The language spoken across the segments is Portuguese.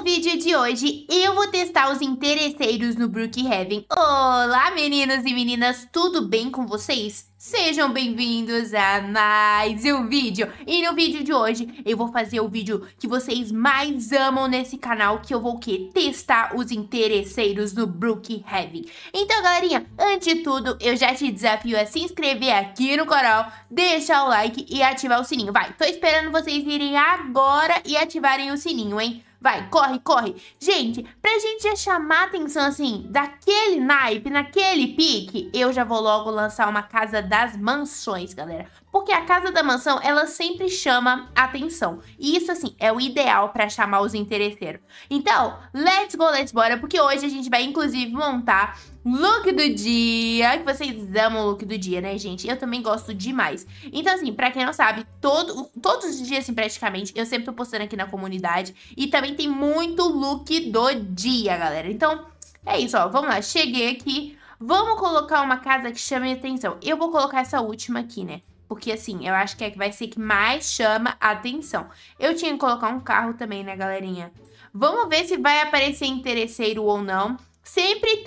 vídeo de hoje eu vou testar os interesseiros no Brookhaven. Olá meninos e meninas, tudo bem com vocês? Sejam bem-vindos a mais um vídeo. E no vídeo de hoje eu vou fazer o vídeo que vocês mais amam nesse canal, que eu vou testar os interesseiros no Brookhaven. Então galerinha, antes de tudo eu já te desafio a se inscrever aqui no canal, deixar o like e ativar o sininho. Vai, tô esperando vocês irem agora e ativarem o sininho, hein? Vai, corre, corre. Gente, pra gente já chamar a atenção, assim, daquele naipe, naquele pique, eu já vou logo lançar uma Casa das Mansões, galera. Porque a Casa da Mansão, ela sempre chama atenção. E isso, assim, é o ideal pra chamar os interesseiros. Então, let's go, let's bora. Porque hoje a gente vai, inclusive, montar look do dia, que vocês amam o look do dia, né, gente? Eu também gosto demais. Então, assim, pra quem não sabe, todos os dias, assim, praticamente, eu sempre tô postando aqui na comunidade. E também tem muito look do dia, galera. Então, é isso, ó. Vamos lá, cheguei aqui. Vamos colocar uma casa que chame atenção. Eu vou colocar essa última aqui, né? Porque, assim, eu acho que é que vai ser que mais chama a atenção. Eu tinha que colocar um carro também, né, galerinha? Vamos ver se vai aparecer interesseiro ou não. Sempre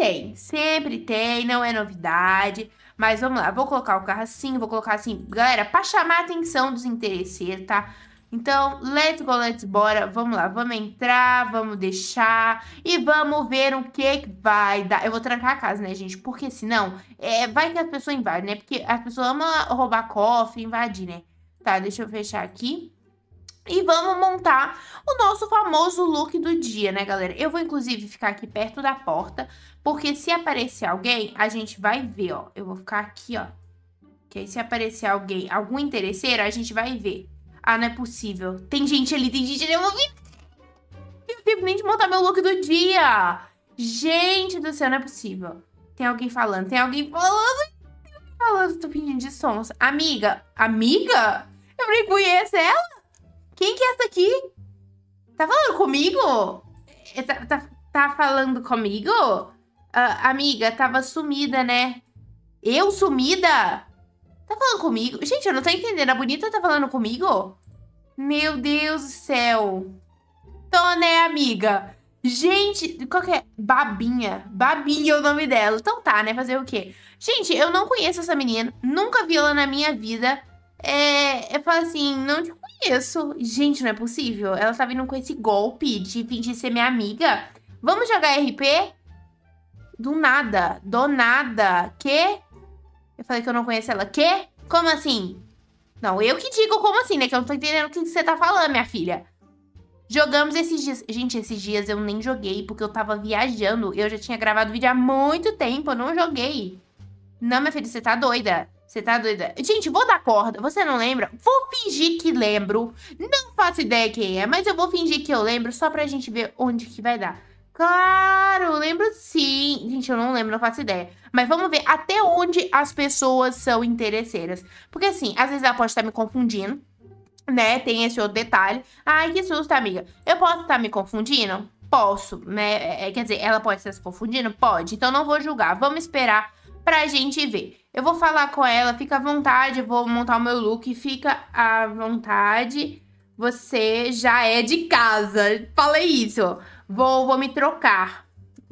tem, não é novidade. Mas vamos lá, vou colocar o carro assim, vou colocar assim, galera, pra chamar a atenção dos interesseiros, tá? Então, let's go, let's bora, vamos lá, vamos entrar, vamos deixar e vamos ver o que vai dar. Eu vou trancar a casa, né, gente? Porque senão, vai que as pessoas invadem, né? Porque as pessoas amam roubar cofre, invadir, né? Tá, deixa eu fechar aqui. E vamos montar o nosso famoso look do dia, né, galera? Eu vou, inclusive, ficar aqui perto da porta, porque se aparecer alguém, a gente vai ver, ó. Eu vou ficar aqui, ó. Que aí, se aparecer alguém, algum interesseiro, a gente vai ver. Ah, não é possível. Tem gente ali, eu vou ver. Eu tenho nem de montar meu look do dia. Gente do céu, não é possível. Tem alguém falando, tô fingindo de sons. Amiga? Eu nem conheço ela? Quem que é essa aqui? Tá falando comigo? Tá falando comigo? Amiga, tava sumida, né? Eu sumida? Tá falando comigo? Gente, eu não tô entendendo. A bonita tá falando comigo? Meu Deus do céu. Tô, né, amiga? Gente, qual que é? Babinha. Babinha é o nome dela. Então tá, né? Fazer o quê? Gente, eu não conheço essa menina. Nunca vi ela na minha vida. Eu falo assim, não te conheço. Gente, não é possível. Ela tá vindo com esse golpe de fingir ser minha amiga. Vamos jogar RP? Do nada. Quê? Eu falei que eu não conheço ela. Quê? Como assim? Não, eu que digo como assim, né? Que eu não tô entendendo o que você tá falando, minha filha. Jogamos esses dias. Gente, esses dias eu nem joguei porque eu tava viajando. Eu já tinha gravado vídeo há muito tempo. Eu não joguei. Não, minha filha, você tá doida. Você tá doida? Gente, vou dar corda. Você não lembra? Vou fingir que lembro. Não faço ideia quem é, mas eu vou fingir que eu lembro só pra gente ver onde que vai dar. Claro, lembro sim. Gente, eu não lembro, não faço ideia. Mas vamos ver até onde as pessoas são interesseiras. Porque assim, às vezes ela pode estar me confundindo, né? Tem esse outro detalhe. Ai, que susto, amiga. Eu posso estar me confundindo? Posso, né? Quer dizer, ela pode estar se confundindo? Pode. Então não vou julgar. Vamos esperar pra gente ver. Eu vou falar com ela, fica à vontade, eu vou montar o meu look, fica à vontade. Você já é de casa. Falei isso. Vou me trocar.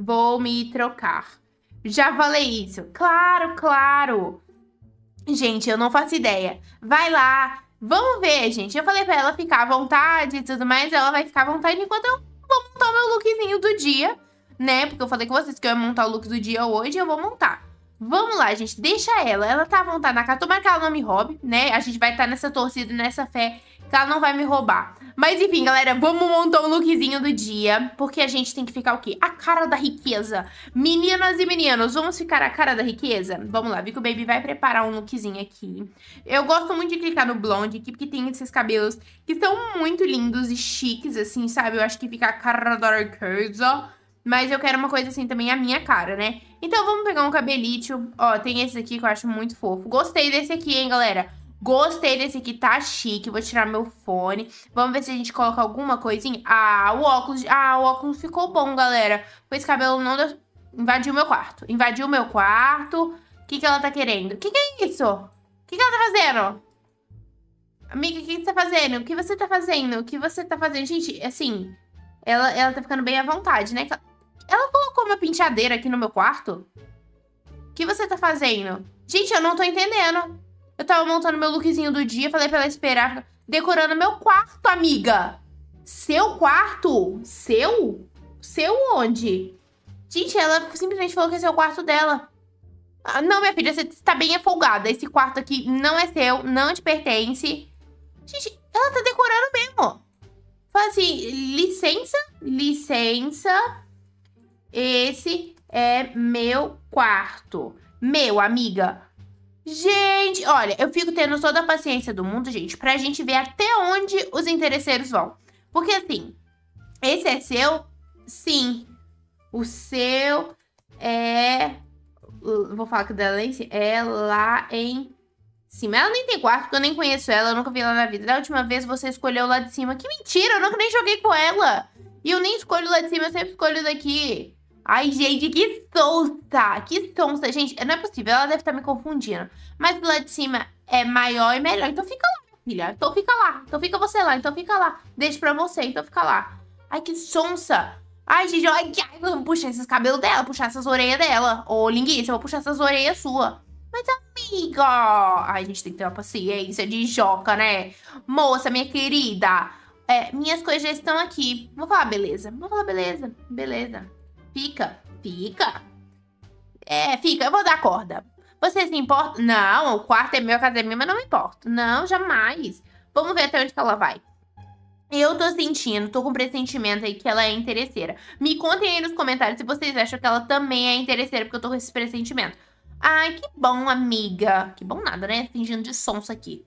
Já falei isso. Claro. Gente, eu não faço ideia. Vai lá. Vamos ver, gente. Eu falei pra ela ficar à vontade e tudo mais. Ela vai ficar à vontade enquanto eu vou montar o meu lookzinho do dia, né? Porque eu falei com vocês que eu ia montar o look do dia hoje e eu vou montar. Vamos lá, gente, deixa ela tá à vontade na casa, tomara que ela não me roube, né? A gente vai estar nessa torcida, nessa fé que ela não vai me roubar. Mas enfim, galera, vamos montar um lookzinho do dia, porque a gente tem que ficar o quê? A cara da riqueza. Meninas e meninos, vamos ficar a cara da riqueza? Vamos lá, vi que o Baby vai preparar um lookzinho aqui. Eu gosto muito de clicar no blonde aqui, porque tem esses cabelos que são muito lindos e chiques, assim, sabe? Eu acho que fica a cara da riqueza. Mas eu quero uma coisa assim também, a minha cara, né? Então vamos pegar um cabelito. Ó, tem esse aqui que eu acho muito fofo. Gostei desse aqui, hein, galera? Gostei desse aqui, tá chique. Vou tirar meu fone. Vamos ver se a gente coloca alguma coisinha. O óculos ficou bom, galera. Com esse cabelo não deu... Invadiu meu quarto. O que ela tá querendo? O que é isso? O que ela tá fazendo? Amiga, o que você tá fazendo? O que você tá fazendo? Gente, assim... Ela tá ficando bem à vontade, né? Ela colocou uma penteadeira aqui no meu quarto? O que você tá fazendo? Gente, eu não tô entendendo. Eu tava montando meu lookzinho do dia, falei pra ela esperar, decorando meu quarto, amiga. Seu quarto? Seu? Seu onde? Gente, ela simplesmente falou que esse é o quarto dela. Ah, não, minha filha, você tá bem afogada. Esse quarto aqui não é seu, não te pertence. Gente, ela tá decorando mesmo. Fala assim, licença, licença. Esse é meu quarto. Meu, amiga. Gente, olha, eu fico tendo toda a paciência do mundo, gente, pra gente ver até onde os interesseiros vão. Porque assim, esse é seu? Sim. O seu é... Vou falar que dela é lá em cima. Ela nem tem quarto, porque eu nem conheço ela, eu nunca vi ela na vida. Da última vez você escolheu lá de cima. Que mentira, eu nunca nem joguei com ela. E eu nem escolho lá de cima, eu sempre escolho daqui. Ai, gente, que sonsa. Que sonsa. Gente, não é possível, ela deve estar me confundindo. Mas do lado de cima é maior e melhor. Então fica lá, minha filha. Então fica lá. Então fica você lá. Então fica lá. Deixa pra você. Então fica lá. Ai, que sonsa. Ai, gente, ai, eu vou puxar esses cabelos dela, puxar essas orelhas dela. Ô, linguiça, eu vou puxar essas orelhas suas. Mas, amiga... Ai, a gente tem que ter uma paciência de joca, né? Moça, minha querida. Minhas coisas já estão aqui. Vou falar beleza. Vou falar beleza. Beleza. Fica. Fica. Fica. Eu vou dar corda. Você se importa? Não, o quarto é meu, a casa é minha, mas não me importo. Não, jamais. Vamos ver até onde que ela vai. Eu tô sentindo, tô com pressentimento aí que ela é interesseira. Me contem aí nos comentários se vocês acham que ela também é interesseira, porque eu tô com esse pressentimento. Ai, que bom, amiga. Que bom nada, né? Fingindo de sonso aqui.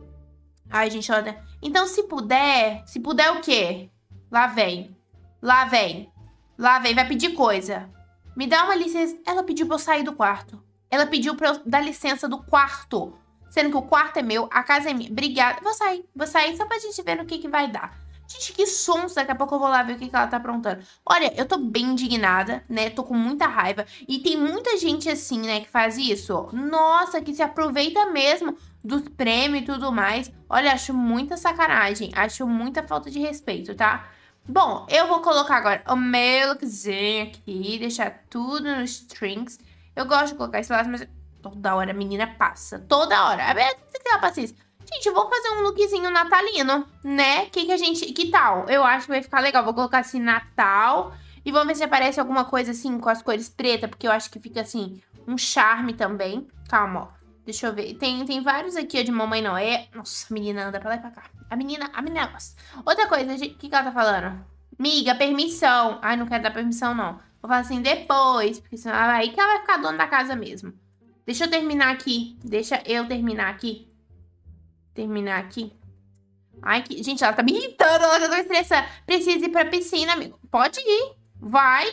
Ai, gente, olha. Então, se puder o quê? Lá vem. Lá vem. Lá vem, vai pedir coisa. Me dá uma licença. Ela pediu pra eu sair do quarto. Ela pediu pra eu dar licença do quarto. Sendo que o quarto é meu, a casa é minha. Obrigada. Vou sair só pra gente ver no que vai dar. Gente, que sonso. Daqui a pouco eu vou lá ver o que ela tá aprontando. Olha, eu tô bem indignada, né? Tô com muita raiva. E tem muita gente assim, né, que faz isso. Nossa, que se aproveita mesmo dos prêmios e tudo mais. Olha, acho muita sacanagem. Acho muita falta de respeito, tá? Bom, eu vou colocar agora o meu lookzinho aqui. Deixar tudo nos strings. Eu gosto de colocar esse lado, mas... Toda hora a menina passa. Toda hora. Tem que ter uma paciência. Gente, eu vou fazer um lookzinho natalino, né? Que tal? Eu acho que vai ficar legal. Vou colocar assim, Natal. E vamos ver se aparece alguma coisa assim com as cores pretas. Porque eu acho que fica assim, um charme também. Calma, ó. Deixa eu ver. Tem vários aqui, ó, de Mamãe Noé. Nossa, a menina anda pra lá e pra cá. A menina gosta. Outra coisa, gente, o que ela tá falando? Miga, permissão. Ai, não quero dar permissão, não. Vou falar assim, depois. Porque senão aí que ela vai ficar dona da casa mesmo. Deixa eu terminar aqui. Deixa eu terminar aqui. Terminar aqui. Ai, que... Gente, ela tá me irritando. Ela já tá me estressando. Precisa ir pra piscina, amigo. Pode ir. Vai.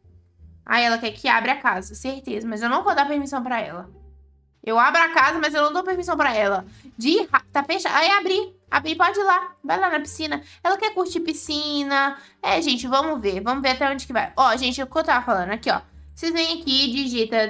Ai, ela quer que abra a casa. Certeza. Mas eu não vou dar permissão pra ela. Eu abro a casa, mas eu não dou permissão pra ela. Tá fechado. Aí, abri. Abri, pode ir lá. Vai lá na piscina. Ela quer curtir piscina. Gente, vamos ver. Vamos ver até onde que vai. Ó, gente, o que eu tava falando aqui, ó. Vocês vêm aqui e digita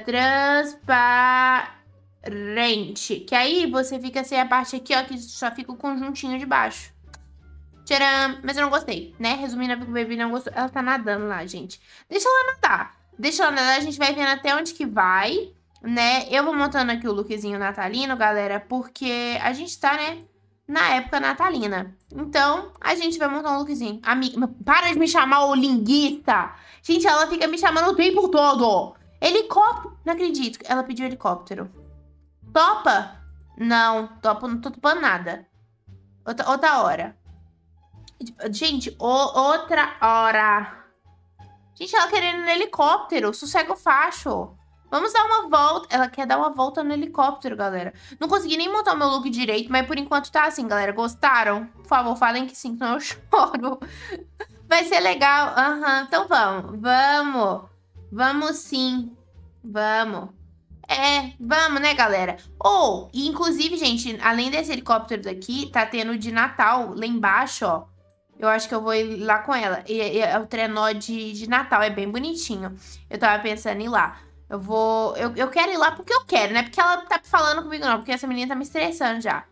transparente. Que aí você fica sem a parte aqui, ó, que só fica o conjuntinho de baixo. Tcharam! Mas eu não gostei, né? Resumindo, a Baby não gostou. Ela tá nadando lá, gente. Deixa ela nadar. Deixa ela nadar, a gente vai vendo até onde que vai, né? Eu vou montando aqui o lookzinho natalino, galera, porque a gente tá, né, na época natalina. Então, a gente vai montar um lookzinho. Amiga, para de me chamar, ô linguiça! Gente, ela fica me chamando o tempo todo. Helicóptero. Não acredito. Ela pediu helicóptero. Topa? Não, topa, não tô topando nada. Outra hora. Gente, outra hora. Gente, ela querendo no helicóptero. Sossego facho. Vamos dar uma volta. Ela quer dar uma volta no helicóptero, galera. Não consegui nem montar o meu look direito, mas por enquanto tá assim, galera. Gostaram? Por favor, falem que sim, senão eu choro. Vai ser legal. Aham, então vamos. Vamos sim. Vamos. Vamos, né, galera? Inclusive, gente, além desse helicóptero daqui, tá tendo de Natal lá embaixo, ó. Eu acho que eu vou ir lá com ela. E é o trenó de Natal, é bem bonitinho. Eu tava pensando em ir lá. Eu quero ir lá porque eu quero, né? Porque ela tá falando comigo não, porque essa menina tá me estressando já.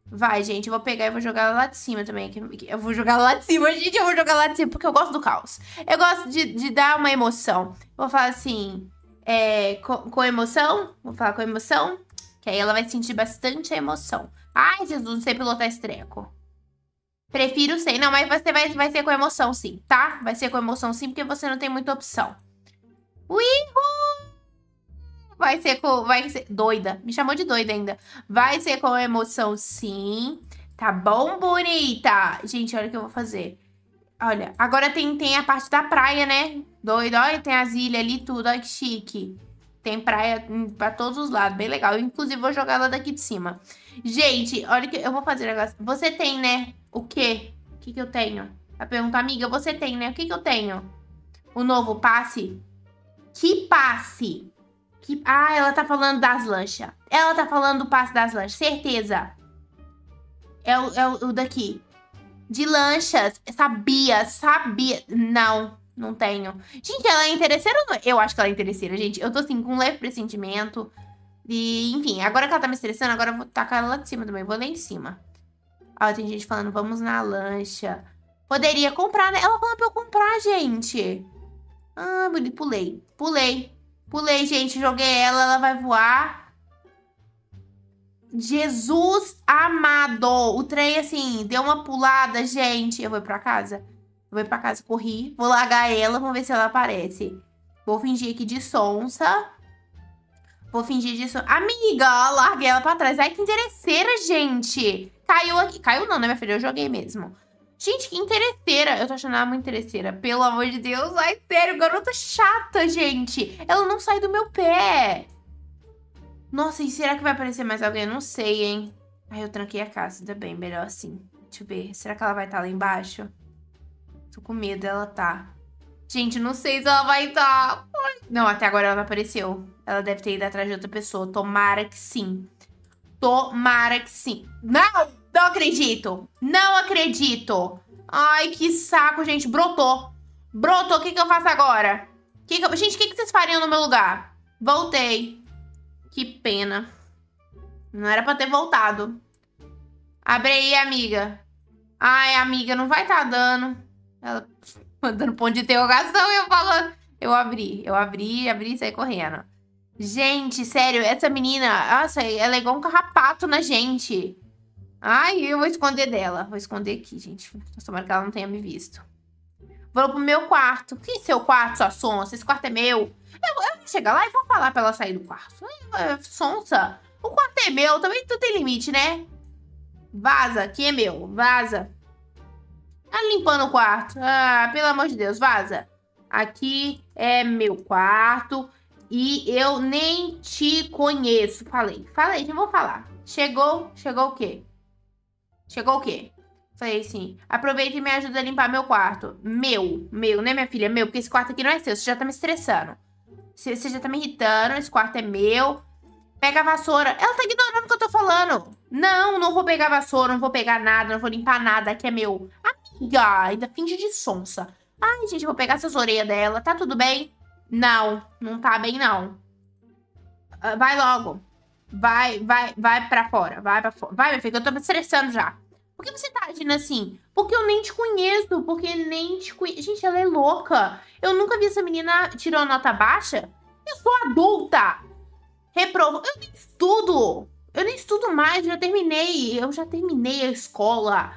Vai, gente, eu vou pegar e vou jogar ela lá de cima também. Eu vou jogar ela lá de cima, gente, eu vou jogar lá de cima, porque eu gosto do caos. Eu gosto de dar uma emoção. Vou falar assim, com emoção, vou falar com emoção, que aí ela vai sentir bastante emoção. Ai, Jesus, não sei pilotar esse treco. Prefiro sem, não, mas você vai ser com emoção sim, tá? Vai ser com emoção sim, porque você não tem muita opção. Uhul! Vai ser doida. Me chamou de doida ainda. Vai ser com emoção, sim. Tá bom, bonita? Gente, olha o que eu vou fazer. Olha, agora tem a parte da praia, né? Doida, olha, tem as ilhas ali, tudo. Olha que chique. Tem praia pra todos os lados, bem legal. Eu, inclusive, vou jogar ela daqui de cima. Gente, olha o que eu vou fazer agora. Você tem, né? O quê? O que eu tenho? A pergunta, amiga, você tem, né? O que eu tenho? O novo passe? Que passe? Ah, ela tá falando das lanchas. Ela tá falando do passe das lanchas. Certeza. É o daqui. De lanchas. Sabia. Não tenho. Gente, ela é interesseira ou não? Eu acho que ela é interesseira, gente. Eu tô assim, com um leve pressentimento. E, enfim, agora que ela tá me estressando, agora eu vou tacar ela lá de cima também. Vou lá em cima. Ó, tem gente falando, vamos na lancha. Poderia comprar, né? Ela falou pra eu comprar, gente. Ah, bonito. Pulei, gente. Joguei ela vai voar. Jesus amado. O trem, assim, deu uma pulada, gente. Eu vou pra casa. Corri. Vou largar ela, vamos ver se ela aparece. Vou fingir aqui de sonsa. Amiga, larguei ela pra trás. Ai, que interesseira, gente. Caiu aqui. Caiu não, né, minha filha? Eu joguei mesmo. Gente, que interesseira. Eu tô achando ela muito interesseira. Pelo amor de Deus. Ai, sério, garota chata, gente. Ela não sai do meu pé. Nossa, e será que vai aparecer mais alguém? Eu não sei, hein? Ai, eu tranquei a casa. Ainda bem, melhor assim. Deixa eu ver. Será que ela vai estar lá embaixo? Tô com medo dela tá. Gente, não sei se ela vai estar. Não, até agora ela não apareceu. Ela deve ter ido atrás de outra pessoa. Tomara que sim. Tomara que sim. Não acredito. Não acredito. Ai, que saco, gente. Brotou. O que eu faço agora? Gente, o que vocês fariam no meu lugar? Voltei. Que pena. Não era pra ter voltado. Abre aí, amiga. Ai, amiga, não vai tá dando. Ela mandando ponto de interrogação e eu falando. Eu abri e saí correndo. Gente, sério, essa menina, nossa, ela é igual um carrapato na gente. Ai, eu vou esconder dela. Vou esconder aqui, gente. Tomara que ela não tenha me visto. Vou pro meu quarto. Que seu quarto, sua sonsa? Esse quarto é meu. Eu vou chegar lá e vou falar pra ela sair do quarto. Sonsa, o quarto é meu. Também tu tem limite, né? Vaza, aqui é meu. Vaza. Tá limpando o quarto. Ah, pelo amor de Deus, vaza. Aqui é meu quarto. E eu nem te conheço. Falei, já vou falar. Chegou o quê? Falei assim, aproveita e me ajuda a limpar meu quarto. Meu, né, minha filha? Meu, porque esse quarto aqui não é seu. Você já tá me estressando. Você já tá me irritando. Esse quarto é meu. Pega a vassoura. Ela tá ignorando o que eu tô falando. Não vou pegar a vassoura, não vou pegar nada, não vou limpar nada. Aqui é meu. Amiga, ainda finge de sonsa. Ai, gente, eu vou pegar essas orelhas dela. Tá tudo bem? Não tá bem, não. Vai logo. Vai pra fora. Vai, minha filha, que eu tô me estressando já. Por que você tá agindo assim? Porque eu nem te conheço. Gente, ela é louca. Eu nunca vi essa menina tirar nota baixa. Eu sou adulta. Reprovo. Eu nem estudo mais. Eu já terminei a escola.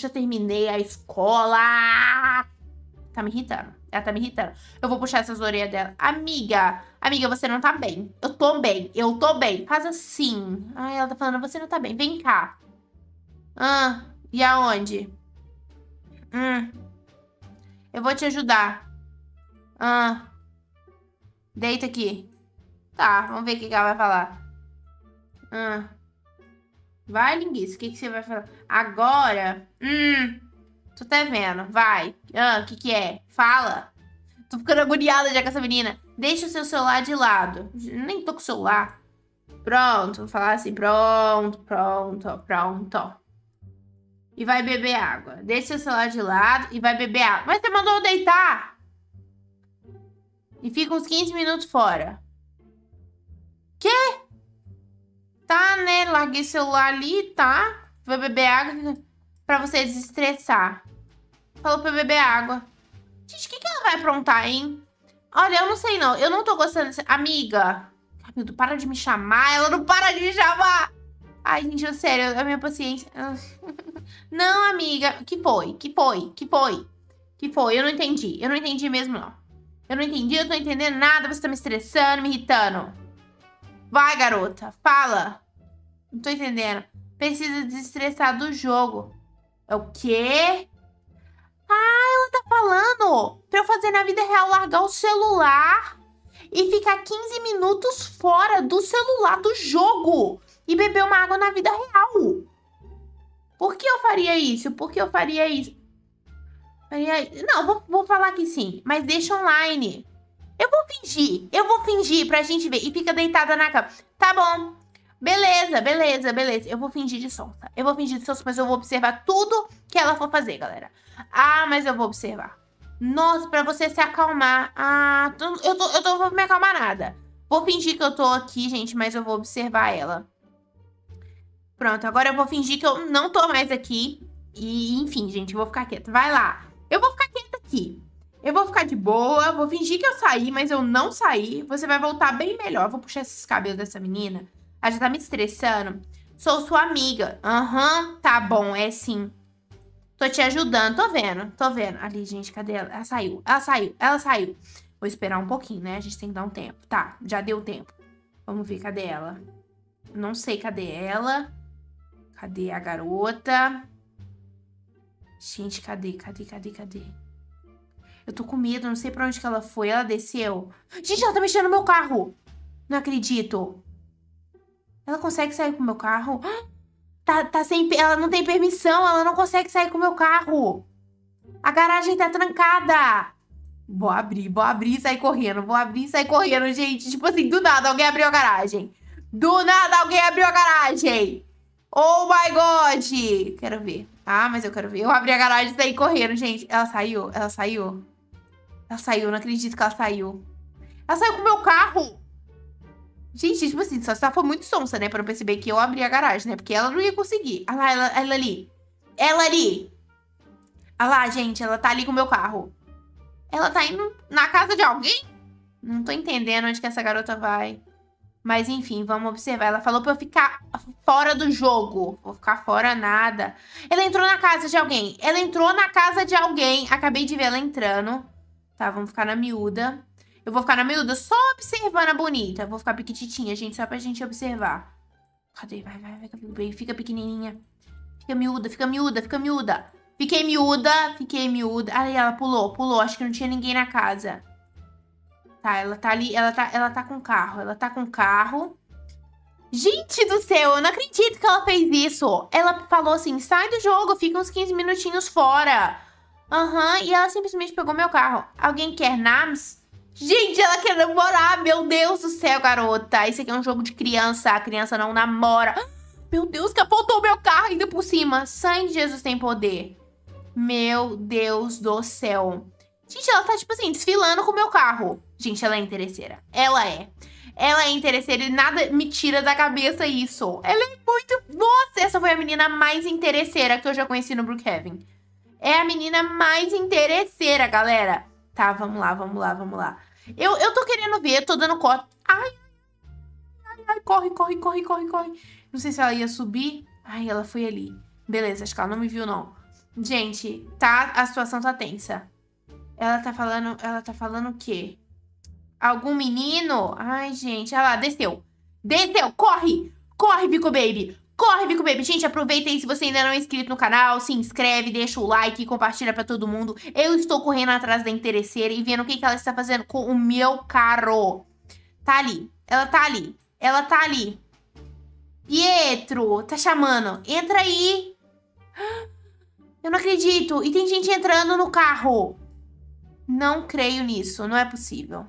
Tá me irritando. Ela tá me irritando. Eu vou puxar essas orelhas dela. Amiga, você não tá bem. Eu tô bem. Faz assim. Ai, ela tá falando, você não tá bem. Vem cá. E aonde? Eu vou te ajudar. Deita aqui. Tá, vamos ver o que ela vai falar. Vai, linguiça. O que você vai falar? Agora. Tô até vendo. Vai. O que é? Fala. Tô ficando agoniada já com essa menina. Deixa o seu celular de lado. Nem tô com o celular. Pronto. Vou falar assim. Pronto. E vai beber água. Deixa o celular de lado e vai beber água. Mas você mandou eu deitar. E fica uns 15 minutos fora. Quê? Tá, né? Larguei o celular ali, tá? Vai beber água pra você desestressar. Falou pra beber água. Gente, o que ela vai aprontar, hein? Olha, eu não sei não. Eu não tô gostando dessa... Amiga. Camildo, para de me chamar. Ela não para de me chamar. Ai, gente, sério, a minha paciência... Não, amiga. Que foi? Que foi? Que foi? Que foi? Eu não entendi. Eu não entendi mesmo, não. Eu não entendi, eu não tô entendendo nada. Você tá me estressando, me irritando. Vai, garota. Fala. Não tô entendendo. Precisa desestressar do jogo. É o quê? Ah, ela tá falando pra eu fazer na vida real, largar o celular e ficar 15 minutos fora do celular do jogo e beber uma água na vida real. Por que eu faria isso? Por que eu faria isso? Não, vou falar que sim, mas deixa online. Eu vou fingir pra gente ver. E fica deitada na cama. Tá bom. Beleza, beleza, beleza. Eu vou fingir de sonsa. Eu vou fingir de sonsa, mas eu vou observar tudo que ela for fazer, galera. Ah, mas eu vou observar. Nossa, pra você se acalmar. Ah, eu não vou me acalmar nada. Vou fingir que eu tô aqui, gente, mas eu vou observar ela. Pronto, agora eu vou fingir que eu não tô mais aqui. E, enfim, gente, eu vou ficar quieta. Vai lá. Eu vou ficar quieta aqui. Eu vou ficar de boa, vou fingir que eu saí, mas eu não saí. Você vai voltar bem melhor. Eu vou puxar esses cabelos dessa menina. Ela já tá me estressando. Sou sua amiga. Aham, tá bom, é sim. Tô te ajudando, tô vendo, tô vendo. Ali, gente, cadê ela? Ela saiu, ela saiu, ela saiu. Vou esperar um pouquinho, né? A gente tem que dar um tempo. Tá, já deu tempo. Vamos ver, cadê ela? Não sei, cadê ela? Cadê a garota? Gente, cadê? Eu tô com medo, não sei pra onde que ela foi. Ela desceu. Gente, ela tá mexendo no meu carro. Não acredito. Ela consegue sair com o meu carro? Tá sem... Ela não tem permissão. Ela não consegue sair com o meu carro. A garagem tá trancada. Vou abrir e sair correndo. Vou abrir e sair correndo, gente. Tipo assim, do nada alguém abriu a garagem. Do nada alguém abriu a garagem. Oh my God. Quero ver. Ah, mas eu quero ver. Eu abri a garagem e saí correndo, gente. Ela saiu? Ela saiu? Ela saiu, não acredito que ela saiu. Ela saiu com o meu carro. Gente, tipo assim, só se ela for muito sonsa, né? Pra eu perceber que eu abri a garagem, né? Porque ela não ia conseguir. Olha lá, ela ali. Ela ali. Olha lá, gente, ela tá ali com o meu carro. Ela tá indo na casa de alguém? Não tô entendendo onde que essa garota vai. Mas enfim, vamos observar. Ela falou pra eu ficar fora do jogo. Vou ficar fora nada. Ela entrou na casa de alguém. Ela entrou na casa de alguém. Acabei de ver ela entrando. Tá, vamos ficar na miúda. Eu vou ficar na miúda só observando a bonita. Vou ficar piquititinha, gente, só pra gente observar. Cadê? Vai. Fica pequenininha. Fica miúda. Fiquei miúda. Aí ela pulou. Acho que não tinha ninguém na casa. Tá, ela tá ali, ela tá com carro. Gente do céu, eu não acredito que ela fez isso. Ela falou assim, sai do jogo, fica uns 15 minutinhos fora. Aham, e ela simplesmente pegou meu carro. Alguém quer NAMS? Gente, ela quer namorar, meu Deus do céu, garota. Isso aqui é um jogo de criança, a criança não namora. Meu Deus, que apontou meu carro ainda por cima. Sangue de Jesus tem poder. Meu Deus do céu. Gente, ela tá, tipo assim, desfilando com o meu carro. Gente, ela é interesseira. Ela é interesseira e nada me tira da cabeça isso. Ela é muito... Nossa, essa foi a menina mais interesseira que eu já conheci no Brookhaven. É a menina mais interesseira, galera. Tá, vamos lá. Eu tô querendo ver, tô dando corte. Ai, corre. Não sei se ela ia subir. Ai, ela foi ali. Beleza, acho que ela não me viu, não. Gente, tá, a situação tá tensa. Ela tá falando o quê? Algum menino? Ai, gente, olha lá, desceu. Corre, Vico Baby. Gente, aproveita aí, se você ainda não é inscrito no canal, se inscreve, deixa o like e compartilha pra todo mundo. Eu estou correndo atrás da interesseira e vendo o que ela está fazendo com o meu carro. Tá ali, ela tá ali. Pietro, tá chamando. Entra aí. Eu não acredito. E tem gente entrando no carro. Não creio nisso, não é possível.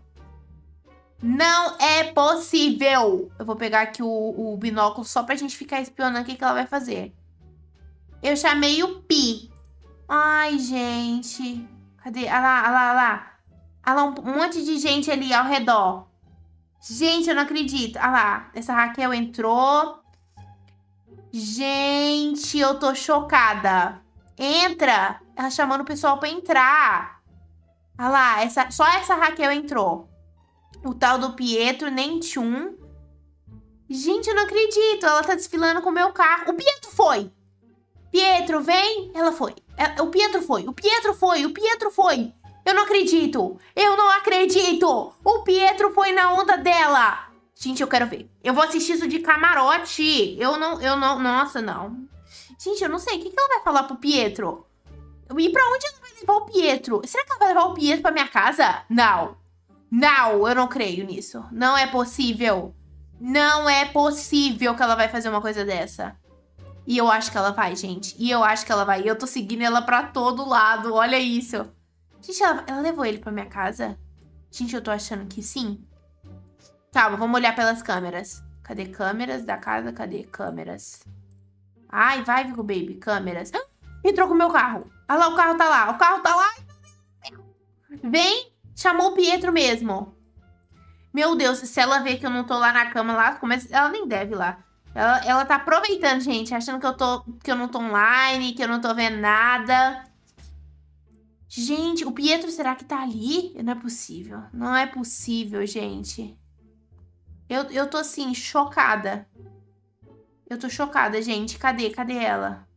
Não é possível. Eu vou pegar aqui o binóculo só pra gente ficar espionando o que ela vai fazer. Eu chamei o Pi. Ai, gente. Cadê? Olha lá. Olha lá, um monte de gente ali ao redor. Gente, eu não acredito. Olha lá, essa Raquel entrou. Gente, eu tô chocada. Entra. Ela chamando o pessoal pra entrar. Olha lá, só essa Raquel entrou. O tal do Pietro, nem tchum. Gente, eu não acredito. Ela tá desfilando com o meu carro. O Pietro foi. Pietro, vem. Ela foi. O Pietro foi. O Pietro foi. O Pietro foi. Eu não acredito. Eu não acredito. O Pietro foi na onda dela. Gente, eu quero ver. Eu vou assistir isso de camarote. Eu não. Nossa, não. Gente, eu não sei. O que ela vai falar pro Pietro? E pra onde ela vai levar o Pietro? Será que ela vai levar o Pietro pra minha casa? Não. Não, eu não creio nisso. Não é possível. Não é possível que ela vai fazer uma coisa dessa. E eu acho que ela vai, gente. E eu acho que ela vai. E eu tô seguindo ela pra todo lado. Olha isso. Gente, ela levou ele pra minha casa? Gente, eu tô achando que sim. Calma, vamos olhar pelas câmeras. Cadê câmeras da casa? Cadê câmeras? Ai, vai, Vigo Baby. Câmeras. Ah, entrou com o meu carro. Olha lá, o carro tá lá. O carro tá lá. Vem. Chamou o Pietro mesmo. Meu Deus, se ela ver que eu não tô lá na cama, lá começa... Ela nem deve ir lá. Ela tá aproveitando, gente. Achando que eu não tô online, que eu não tô vendo nada. Gente, o Pietro, será que tá ali? Não é possível. Não é possível, gente. Eu tô, assim, chocada. Eu tô chocada, gente. Cadê? Cadê ela?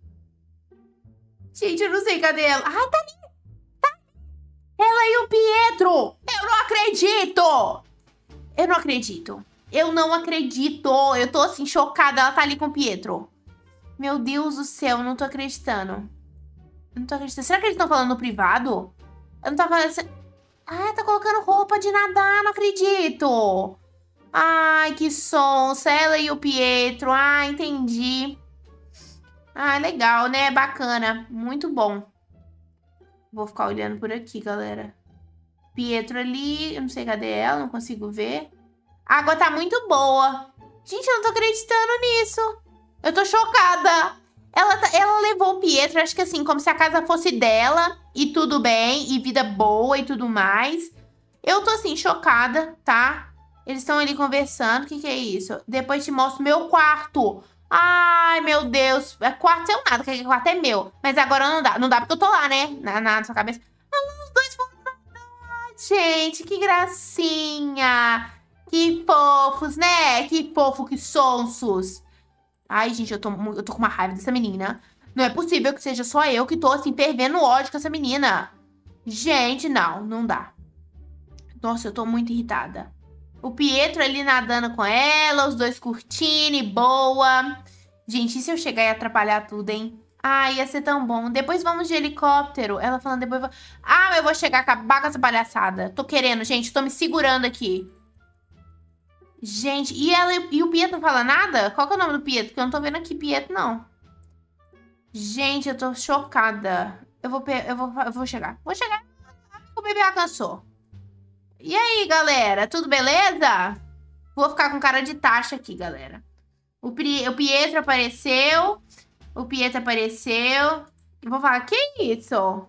Gente, eu não sei cadê ela. Ah, tá ali. Tá. Ela e o Pietro. Eu não acredito. Eu não acredito. Eu não acredito. Eu tô, assim, chocada. Ela tá ali com o Pietro. Meu Deus do céu, eu não tô acreditando. Eu não tô acreditando. Será que eles estão falando no privado? Eu não tô falando assim... Ah, tá colocando roupa de nadar, não acredito. Ai, que sonsa. Ela e o Pietro. Ah, entendi. Ah, legal, né? Bacana. Muito bom. Vou ficar olhando por aqui, galera. Pietro ali. Eu não sei cadê ela, não consigo ver. A água tá muito boa. Gente, eu não tô acreditando nisso. Eu tô chocada. Ela levou o Pietro, acho que assim, como se a casa fosse dela. E tudo bem, e vida boa e tudo mais. Eu tô assim, chocada, tá? Eles estão ali conversando. O que é isso? Depois te mostro meu quarto. Ai, meu Deus. Quarto é nada, que quarto é meu. Mas agora não dá. Não dá porque eu tô lá, né? Na sua cabeça. Ah, os dois foram nadar. Gente, que gracinha. Que fofos, né? Que fofo, que sonsos. Ai, gente, eu tô com uma raiva dessa menina. Não é possível que seja só eu que tô, assim, fervendo ódio com essa menina. Gente, não dá. Nossa, eu tô muito irritada. O Pietro ali nadando com ela, os dois curtindo e boa. Gente, e se eu chegar e atrapalhar tudo, hein? Ah, ia ser tão bom. Depois vamos de helicóptero. Ela falando depois... Ah, mas eu vou chegar a acabar com essa palhaçada. Tô querendo, gente. Tô me segurando aqui. Gente, e o Pietro não fala nada? Qual que é o nome do Pietro? Porque eu não tô vendo aqui Pietro, não. Gente, eu tô chocada. Eu vou chegar. Vou chegar. O bebê alcançou. E aí, galera? Tudo beleza? Vou ficar com cara de taxa aqui, galera. O Pietro apareceu. O Pietro apareceu. Eu vou falar, que isso?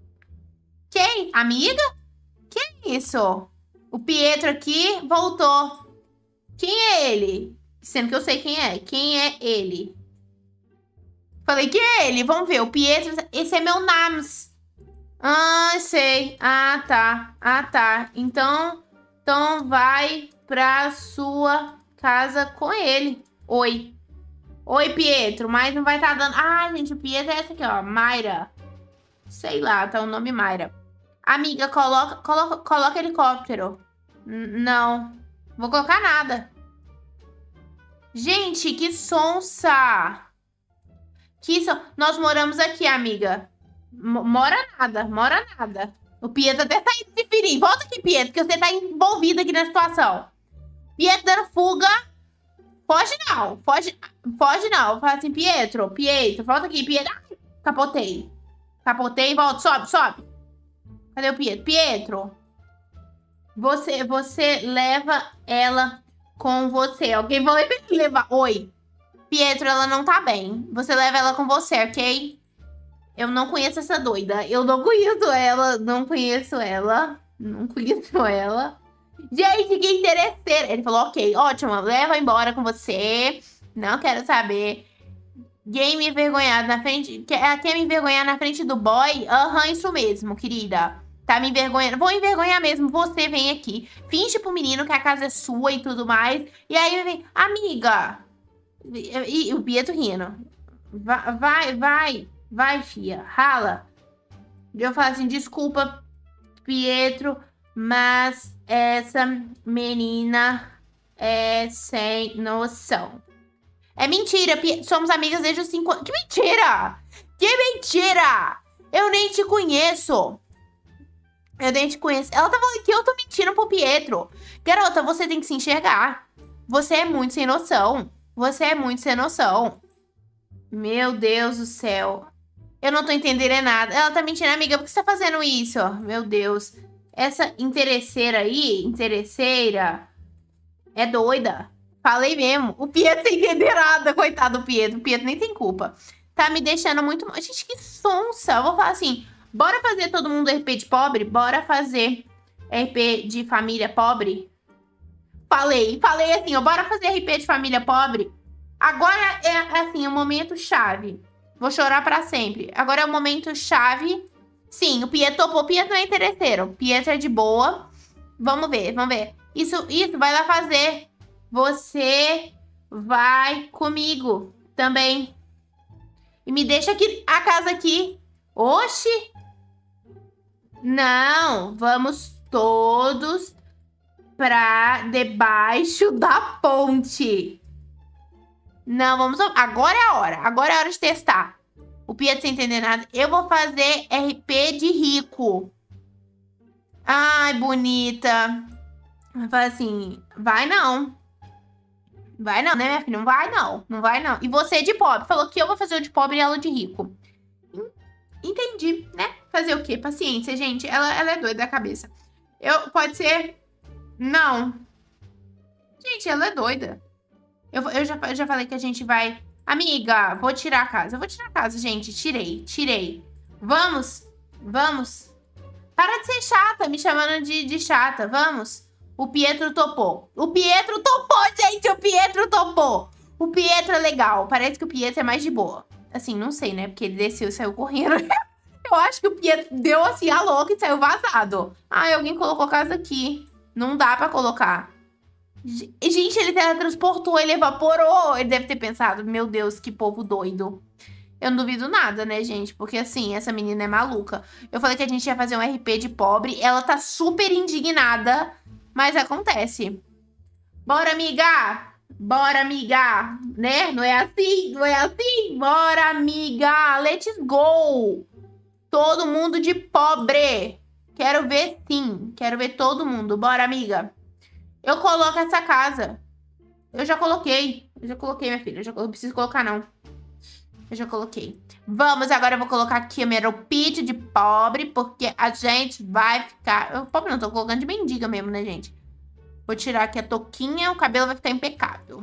Quem? Amiga? Que isso? O Pietro aqui voltou. Quem é ele? Sendo que eu sei quem é. Quem é ele? Falei, quem é ele? Vamos ver. O Pietro... Esse é meu Nams. Ah, sei. Ah, tá. Ah, tá. Então vai pra sua casa com ele. Oi. Oi, Pietro. Mas não vai estar dando... Ah, gente, o Pietro é essa aqui, ó. Mayra. Sei lá, tá o nome Mayra. Amiga, coloca helicóptero. Não. Vou colocar nada. Gente, que sonsa. Nós moramos aqui, amiga. Mora nada. O Pietro até tá indo se ferir. Volta aqui, Pietro, que você tá envolvido aqui na situação. Pietro dando fuga. Foge não. Foge não. Fala assim, Pietro, volta aqui, Pietro. Ai, capotei, volta, sobe. Cadê o Pietro? Pietro. Você leva ela com você. Alguém vai levar. Oi. Pietro, ela não tá bem. Você leva ela com você, ok? Eu não conheço essa doida. Eu não conheço ela. Não conheço ela. Gente, que interesseira. Ele falou, ok, ótimo. Leva embora com você. Não quero saber. Game envergonhado na frente... Quer me envergonhar na frente do boy? Aham, isso mesmo, querida. Tá me envergonhando. Vou envergonhar mesmo. Você vem aqui. Finge pro menino que a casa é sua e tudo mais. E aí vem... Amiga. E o Pietro rindo. Vai, fia. Rala. Eu falo assim, desculpa, Pietro, mas essa menina é sem noção. É mentira, somos amigas desde os 5 anos. Que mentira! Que mentira! Eu nem te conheço. Eu nem te conheço. Ela tá falando que eu tô mentindo pro Pietro. Garota, você tem que se enxergar. Você é muito sem noção. Você é muito sem noção. Meu Deus do céu. Eu não tô entendendo nada. Ela tá mentindo, amiga. Por que você tá fazendo isso? Meu Deus. Essa interesseira aí, interesseira, é doida. Falei mesmo. O Pietro sem entender nada. Coitado do Pietro. O Pietro nem tem culpa. Tá me deixando muito... Gente, que sonsa. Eu vou falar assim... Bora fazer todo mundo RP de pobre? Bora fazer RP de família pobre? Falei assim, ó. Bora fazer RP de família pobre? Agora é, assim, o momento chave. Vou chorar pra sempre. Agora é o momento chave. Sim, o Pietro topou. O Pietro não é interesseiro. O Pietro é de boa. Vamos ver, vamos ver. Isso, vai lá fazer. Você vai comigo também. E me deixa aqui, a casa aqui. Oxi. Não, vamos todos pra debaixo da ponte. Não, vamos... Agora é a hora. Agora é a hora de testar. O Pietro sem entender nada. Eu vou fazer RP de rico. Ai, bonita. Vai falar assim... Vai não. Vai não, né, minha filha? Não vai não. Não vai não. E você de pobre. Falou que eu vou fazer o de pobre e ela de rico. Entendi, né? Fazer o quê? Paciência, gente. Ela é doida da cabeça. Pode ser... Não. Gente, ela é doida. Eu já falei que a gente vai... Amiga, vou tirar a casa. Eu vou tirar a casa, gente. Tirei. Vamos. Para de ser chata, me chamando de chata. Vamos. O Pietro topou. O Pietro topou, gente. O Pietro topou. O Pietro é legal. Parece que o Pietro é mais de boa. Assim, não sei, né? Porque ele desceu e saiu correndo. Eu acho que o Pietro deu assim a louca e saiu vazado. Ai, alguém colocou a casa aqui. Não dá pra colocar. Gente, ele teletransportou, ele evaporou. Ele deve ter pensado, meu Deus, que povo doido. Eu não duvido nada, né, gente? Porque, assim, essa menina é maluca. Eu falei que a gente ia fazer um RP de pobre. Ela tá super indignada, mas acontece. Bora, amiga! Bora, amiga! Né? Não é assim? Não é assim? Bora, amiga! Let's go! Todo mundo de pobre. Quero ver, sim. Quero ver todo mundo. Bora, amiga. Eu coloco essa casa. Eu já coloquei, minha filha. Eu não preciso colocar, não. Eu já coloquei. Vamos, agora eu vou colocar aqui o meu roupite de pobre, porque a gente vai ficar... Eu, pobre não, tô colocando de mendiga mesmo, né, gente? Vou tirar aqui a touquinha, o cabelo vai ficar impecável.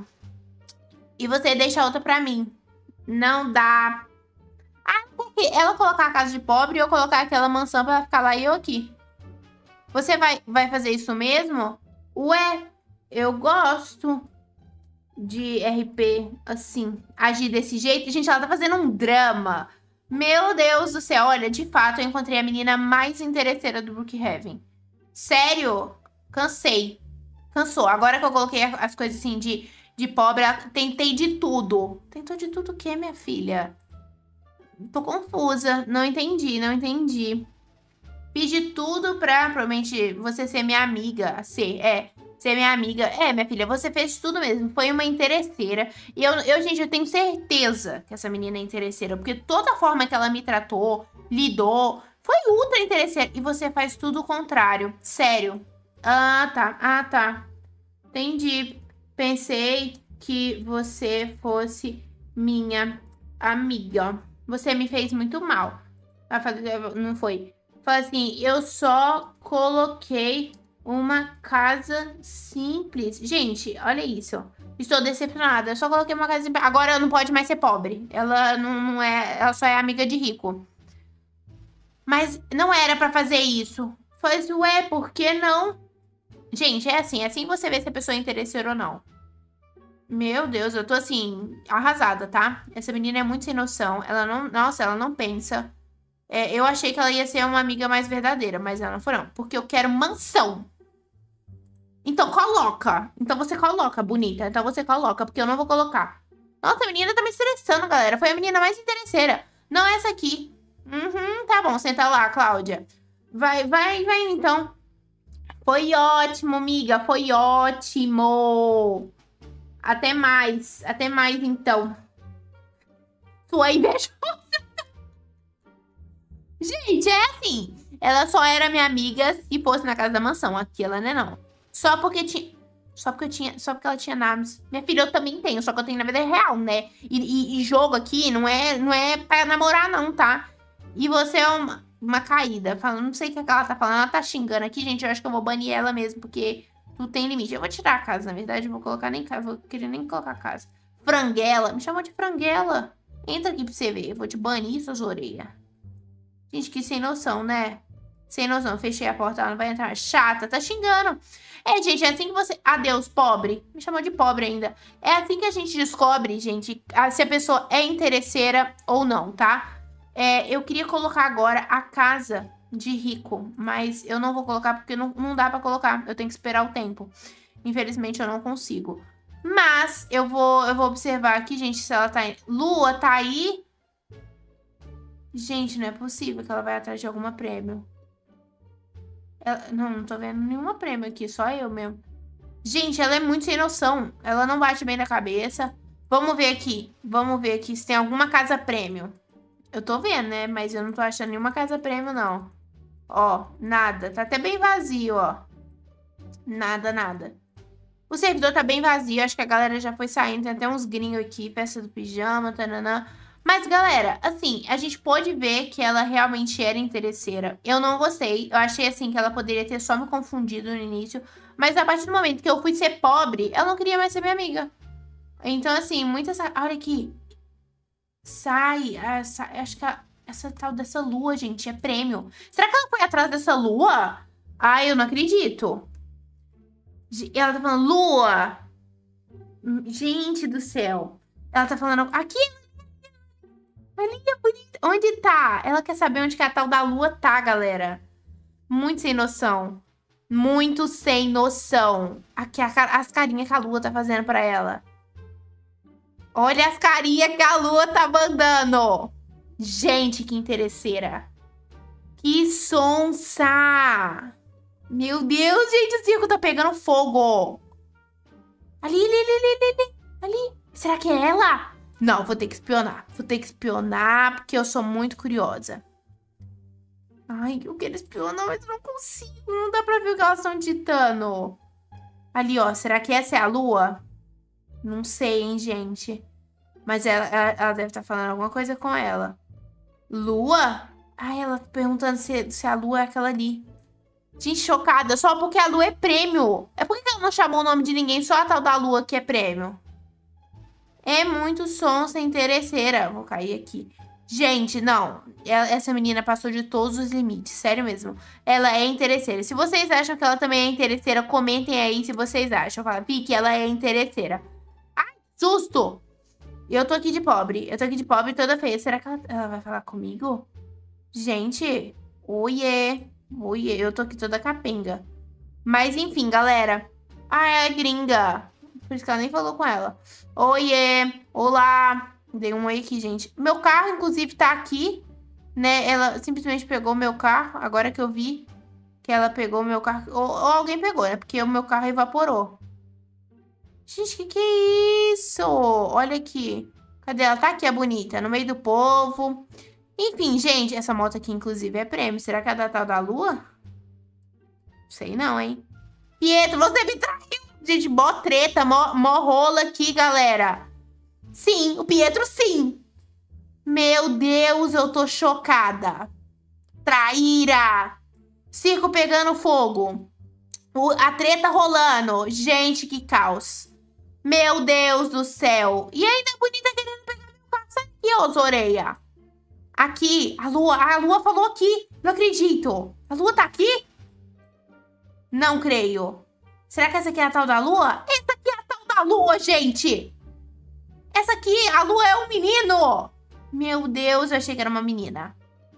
E você deixa a outra pra mim. Não dá. Ah, porque ela colocar a casa de pobre e eu colocar aquela mansão pra ficar lá e eu aqui. Você vai fazer isso mesmo? Ué, eu gosto de RP, assim, agir desse jeito. Gente, ela tá fazendo um drama. Meu Deus do céu, olha, de fato, eu encontrei a menina mais interesseira do Brookhaven. Sério? Cansei. Cansou. Agora que eu coloquei as coisas assim de pobre, eu tentei de tudo. Tentou de tudo o quê, minha filha? Tô confusa. Não entendi. Fiz de tudo pra, provavelmente, você ser minha amiga. Ser minha amiga. É, minha filha, você fez tudo mesmo. Foi uma interesseira. E gente, eu tenho certeza que essa menina é interesseira. Porque toda a forma que ela me tratou, lidou, foi ultra interesseira. E você faz tudo o contrário. Sério. Ah, tá. Entendi. Pensei que você fosse minha amiga. Você me fez muito mal. Não foi. Fala assim, eu só coloquei uma casa simples. Gente, olha isso. Estou decepcionada. Eu só coloquei uma casa simples. Agora ela não pode mais ser pobre. Ela não é... Ela só é amiga de rico. Mas não era pra fazer isso. Falei assim, ué, por que não? Gente, é assim você vê se a pessoa é interesseira ou não. Meu Deus, eu tô assim, arrasada, tá? Essa menina é muito sem noção. Ela não. Nossa, ela não pensa. É, eu achei que ela ia ser uma amiga mais verdadeira, mas ela não foi, não. Porque eu quero mansão. Então coloca. Então você coloca, bonita. Então você coloca, porque eu não vou colocar. Nossa, a menina tá me estressando, galera. Foi a menina mais interesseira. Não essa aqui. Uhum, tá bom. Senta lá, Cláudia. Vai, então. Foi ótimo, amiga. Foi ótimo. Até mais, então. Sua invejosa. Gente, é assim. Ela só era minha amiga se fosse na casa da mansão. Aqui ela não é, não. Só porque tinha... Só porque ela tinha naves. Minha filha, eu também tenho, só que eu tenho na vida real, né? E jogo aqui não é pra namorar, não, tá? E você é uma caída. Falando, não sei o que ela tá falando. Ela tá xingando aqui, gente. Eu acho que eu vou banir ela mesmo, porque não tem limite. Eu vou tirar a casa, na verdade. Eu vou colocar nem casa. Vou querer nem colocar a casa. Franguela. Me chamou de franguela. Entra aqui pra você ver. Eu vou te banir suas orelhas. Gente, que sem noção, né? Sem noção. Fechei a porta, ela não vai entrar. Chata, tá xingando. É, gente, é assim que você... Adeus, pobre. Me chamou de pobre ainda. É assim que a gente descobre, gente, se a pessoa é interesseira ou não, tá? É, eu queria colocar agora a casa de rico, mas eu não vou colocar porque não dá pra colocar. Eu tenho que esperar o tempo. Infelizmente, eu não consigo. Mas eu vou observar aqui, gente, se ela tá aí. Lua, tá aí? Gente, não é possível que ela vai atrás de alguma prêmio. Não tô vendo nenhuma prêmio aqui, só eu mesmo. Gente, ela é muito sem noção. Ela não bate bem na cabeça. Vamos ver aqui. Vamos ver aqui se tem alguma casa prêmio. Eu tô vendo, né? Mas eu não tô achando nenhuma casa prêmio, não. Ó, nada. Tá até bem vazio, ó. Nada, nada. O servidor tá bem vazio. Acho que a galera já foi saindo. Tem até uns gringos aqui. Peça do pijama, tananã. Mas, galera, assim, a gente pode ver que ela realmente era interesseira. Eu não gostei. Eu achei, assim, que ela poderia ter só me confundido no início. Mas a partir do momento que eu fui ser pobre, ela não queria mais ser minha amiga. Então, assim, muitas... Olha aqui. Sai. Acho que essa tal dessa lua, gente, é prêmio. Será que ela foi atrás dessa lua? Ai, eu não acredito. Ela tá falando, lua. Gente do céu. Ela tá falando... Aqui... Ali é bonita. Onde tá? Ela quer saber onde que a tal da lua tá, galera. Muito sem noção. Muito sem noção. Aqui as carinhas que a lua tá fazendo pra ela. Olha as carinhas que a lua tá mandando. Gente, que interesseira. Que sonsa. Meu Deus, gente, o circo tá pegando fogo. Ali. Será que é ela? Não, vou ter que espionar. Vou ter que espionar porque eu sou muito curiosa. Ai, eu quero espionar, mas eu não consigo. Não dá pra ver o que elas estão digitando. Ali, ó. Será que essa é a lua? Não sei, hein, gente. Mas ela deve estar falando alguma coisa com ela. Lua? Ai, ela tá perguntando se a lua é aquela ali. Gente, chocada. Só porque a lua é prêmio. É por que ela não chamou o nome de ninguém? Só a tal da lua que é prêmio. É muito sonsa e interesseira. Vou cair aqui. Gente, não. Essa menina passou de todos os limites. Sério mesmo. Ela é interesseira. Se vocês acham que ela também é interesseira, comentem aí se vocês acham. Fala, Vicky, ela é interesseira. Ai, susto! Eu tô aqui de pobre. Eu tô aqui de pobre toda feia. Será que ela vai falar comigo? Gente, oiê. Oiê, eu tô aqui toda capenga. Mas enfim, galera. Ah, é a gringa. Por isso que ela nem falou com ela. Oiê, olá. Dei um oi aqui, gente. Meu carro, inclusive, tá aqui, né? Ela simplesmente pegou meu carro. Agora que eu vi que ela pegou meu carro. Ou alguém pegou, né? Porque o meu carro evaporou. Gente, que é isso? Olha aqui. Cadê ela? Tá aqui, a bonita. No meio do povo. Enfim, gente. Essa moto aqui, inclusive, é prêmio. Será que é da tal da lua? Sei não, hein? Pietro, você me traiu. Gente, mó treta, mó rola aqui, galera. Sim, o Pietro sim. Meu Deus, eu tô chocada. Traíra. Circo pegando fogo. A treta rolando. Gente, que caos. Meu Deus do céu. E ainda a bonita querendo pegar meu carro. Sai aqui, ô Zoreia. Aqui, a lua falou aqui. Não acredito. A lua tá aqui? Não creio. Será que essa aqui é a tal da lua? Essa aqui é a tal da a Lua, gente. Essa aqui, a Lua é um menino. Meu Deus, eu achei que era uma menina.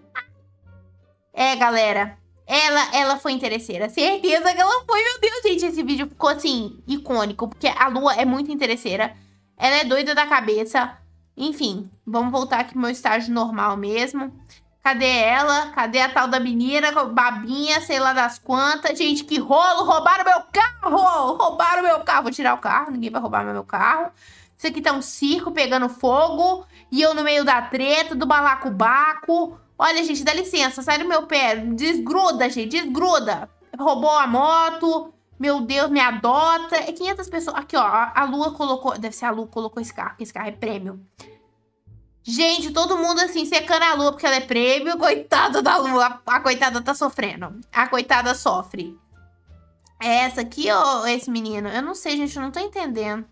É, galera. Ela foi interesseira. Certeza que ela foi. Meu Deus, gente. Esse vídeo ficou, assim, icônico. Porque a Lua é muito interesseira. Ela é doida da cabeça. Enfim, vamos voltar aqui pro meu estágio normal mesmo. Cadê ela? Cadê a tal da menina? Babinha, sei lá das quantas. Gente, que rolo. Roubaram meu carro. Roubaram meu carro. Vou tirar o carro. Ninguém vai roubar meu carro. Isso aqui tá um circo pegando fogo. E eu no meio da treta, do balacobaco. Olha, gente, dá licença, sai do meu pé. Desgruda, gente, desgruda. Roubou a moto. Meu Deus, me adota. É 500 pessoas. Aqui, ó, a Lua colocou... Deve ser a Lua que colocou esse carro, porque esse carro é prêmio. Gente, todo mundo, assim, secando a Lua porque ela é prêmio. Coitada da Lua. A coitada tá sofrendo. A coitada sofre. É essa aqui ou esse menino? Eu não sei, gente, eu não tô entendendo.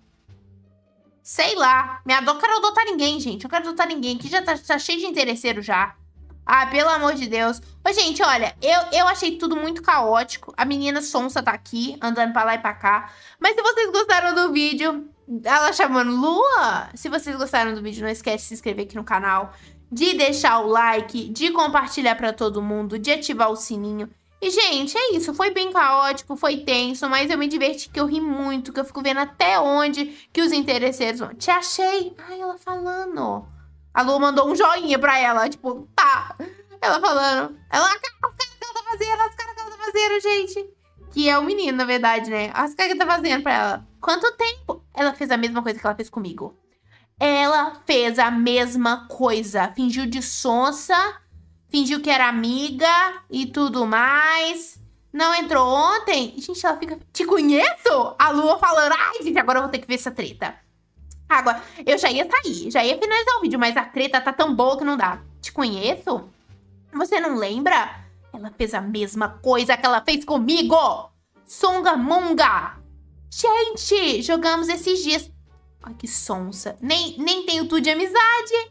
Sei lá. Eu quero adotar ninguém, gente. Eu quero adotar ninguém. Aqui já tá cheio de interesseiro já. Ah, pelo amor de Deus. Ô, gente, olha, eu achei tudo muito caótico. A menina sonsa tá aqui, andando pra lá e pra cá. Mas se vocês gostaram do vídeo, ela chamando Lua. Se vocês gostaram do vídeo, não esquece de se inscrever aqui no canal, de deixar o like, de compartilhar pra todo mundo, de ativar o sininho. E, gente, é isso. Foi bem caótico, foi tenso, mas eu me diverti, que eu ri muito, que eu fico vendo até onde que os interesseiros vão. Te achei. Ai, ela falando. A Lu mandou um joinha pra ela, tipo, tá. Ela falando. Ela, as caras que ela tá fazendo, as caras que ela tá fazendo, gente. Que é o menino, na verdade, né? As caras que ela tá fazendo pra ela. Quanto tempo? Ela fez a mesma coisa que ela fez comigo. Ela fez a mesma coisa. Fingiu de sonsa, fingiu que era amiga e tudo mais. Não entrou ontem? Gente, ela fica... Te conheço? A Lua falando, ai, gente, agora eu vou ter que ver essa treta. Agora, eu já ia sair, já ia finalizar o vídeo, mas a treta tá tão boa que não dá. Te conheço? Você não lembra? Ela fez a mesma coisa que ela fez comigo! Songamonga! Gente, jogamos esses dias. Ai, que sonsa. Nem tenho tudo de amizade.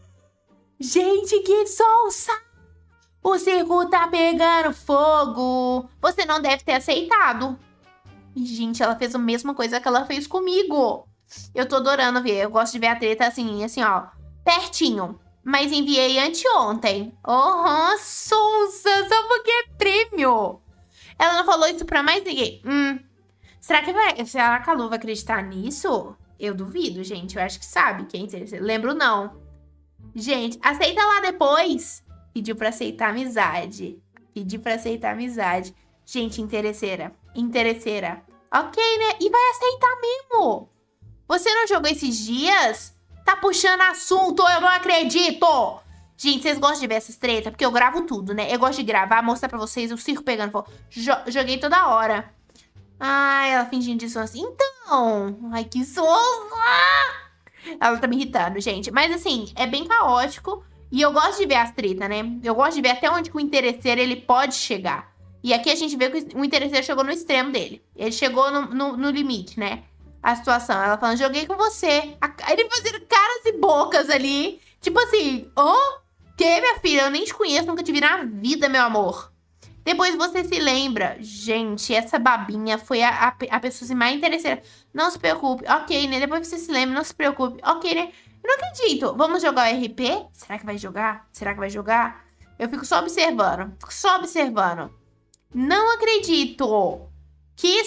Gente, que sonsa! O circo tá pegando fogo. Você não deve ter aceitado. Gente, ela fez a mesma coisa que ela fez comigo. Eu tô adorando ver. Eu gosto de ver a treta assim, ó. Pertinho. Mas enviei anteontem. Oh, sonsa. Só porque é prêmio. Ela não falou isso pra mais ninguém. Será que a Lu vai acreditar nisso? Eu duvido, gente. Eu acho que sabe quem é. Lembro não. Gente, aceita lá depois. Pediu pra aceitar amizade. Pediu pra aceitar amizade. Gente, interesseira. Interesseira. Ok, né? E vai aceitar mesmo. Você não jogou esses dias? Tá puxando assunto, eu não acredito! Gente, vocês gostam de ver essas tretas? Porque eu gravo tudo, né? Eu gosto de gravar, mostrar pra vocês o circo pegando fogo. Joguei toda hora. Ai, ela fingindo de sonsa. Então, ai, que sonsa! Ela tá me irritando, gente. Mas assim, é bem caótico. E eu gosto de ver as tretas, né? Eu gosto de ver até onde que o interesseiro ele pode chegar. E aqui a gente vê que o interesseiro chegou no extremo dele. Ele chegou no limite, né? A situação, ela falando, joguei com você. Ele fazendo caras e bocas ali. Tipo assim, que, minha filha? Eu nem te conheço, nunca te vi na vida, meu amor. Depois você se lembra. Gente, essa babinha foi a pessoa assim, mais interesseira. Não se preocupe, ok, né? Depois você se lembra, não se preocupe, ok, né? Eu não acredito. Vamos jogar o RP? Será que vai jogar? Será que vai jogar? Eu fico só observando. Fico só observando. Não acredito. Que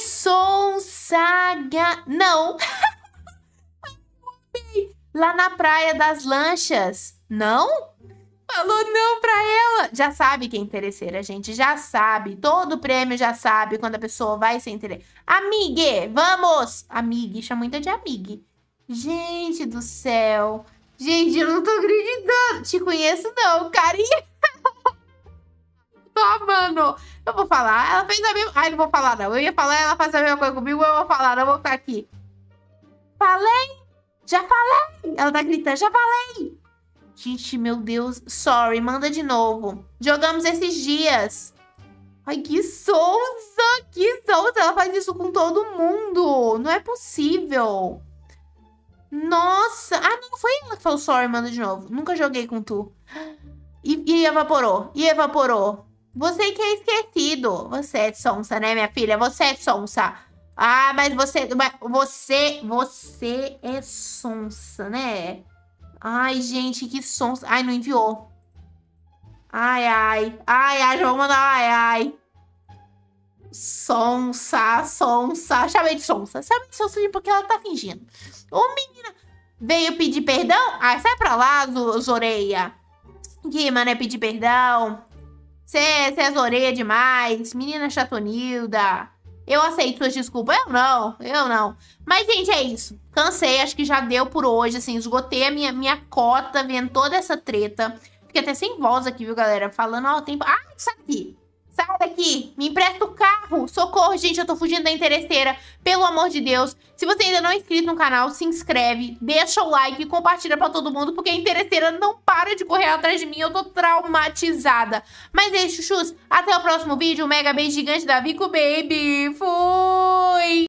sonsaga... Não. Lá na praia das lanchas. Não? Falou não pra ela. Já sabe que é interesseira, gente. Já sabe. Todo prêmio já sabe quando a pessoa vai ser interesseira. Amigue, vamos. Amigue, chama muita de amigue. Gente do céu. Gente, eu não tô acreditando. Te conheço não, carinha. Tô amando. Eu vou falar. Ela fez a mesma... Ai, não vou falar não. Eu ia falar, ela faz a mesma coisa comigo. Eu vou falar, não vou ficar aqui. Falei. Já falei. Ela tá gritando, já falei. Gente, meu Deus. Sorry, manda de novo. Jogamos esses dias. Ai, que sonsa. Que sonsa. Ela faz isso com todo mundo. Não é possível. Nossa. Ah, não foi ela que falou sorry, manda de novo. Nunca joguei com tu. E evaporou. E evaporou. Você que é esquecido. Você é sonsa, né, minha filha? Você é sonsa. Ah, mas você é sonsa, né? Ai, gente, que sonsa. Ai, não enviou. Ai, ai. Ai, ai, já vou mandar. Ai, ai. Sonsa, sonsa. Chamei de sonsa. Chamei de sonsa porque ela tá fingindo. Ô, menina. Veio pedir perdão? Ai, sai pra lá, Zoreia. Que, mano, é pedir perdão. Você é Zoreia demais. Menina chatonilda. Eu aceito suas desculpas. Eu não. Mas, gente, é isso. Cansei, acho que já deu por hoje, assim. Esgotei a minha cota vendo toda essa treta. Fiquei até sem voz aqui, viu, galera? Falando, ó, tempo. Ah, sai daqui. Sai daqui. Me empresta o carro. Socorro, gente, eu tô fugindo da interesseira. Pelo amor de Deus. Se você ainda não é inscrito no canal, se inscreve. Deixa o like e compartilha pra todo mundo. Porque a interesseira não para de correr atrás de mim. Eu tô traumatizada. Mas é isso, chuchus. Até o próximo vídeo. Um mega beijo gigante da Vico Baby. Fui!